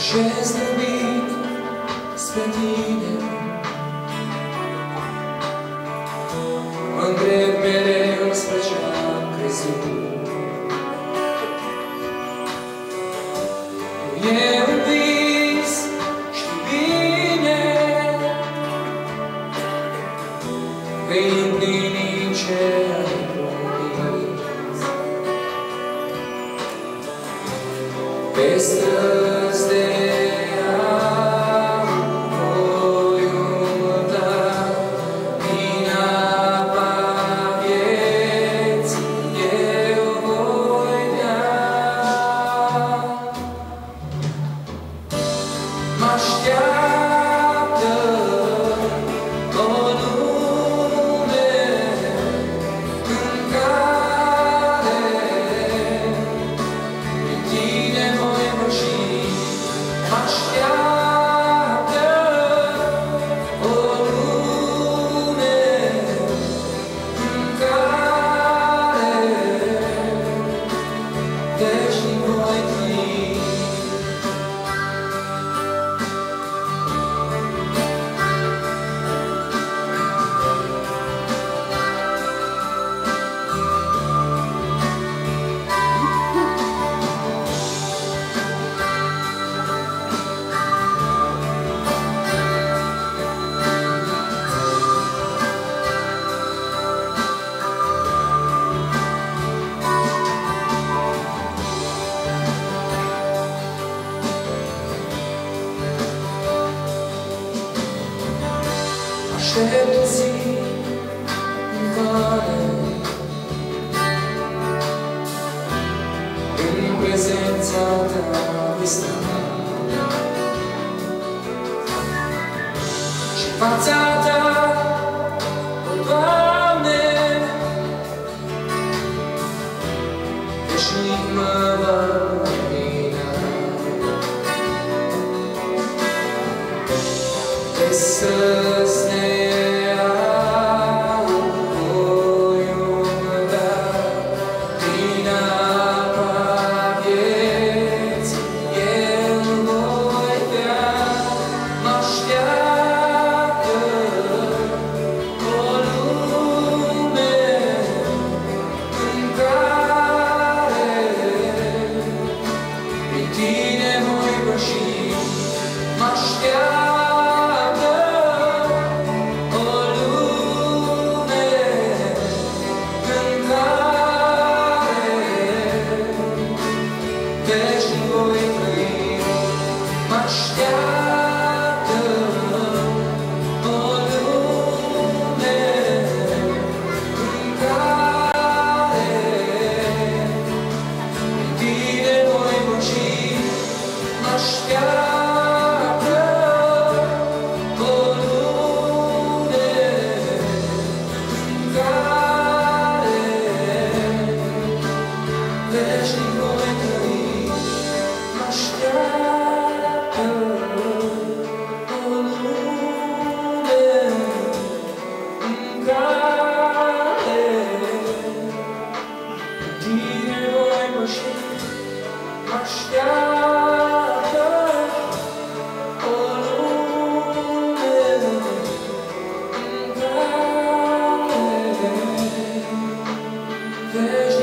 Ce-s iubit spre tine, mă îndrept mereu spre ce-am crezut. E un vis, știi bine, vei împlini ce ai promis. Pe străzi de aștept o zi în care în prezența ta voi sta și fața ta, o Doamne, veșnic mă va lumina. Pe străzi there's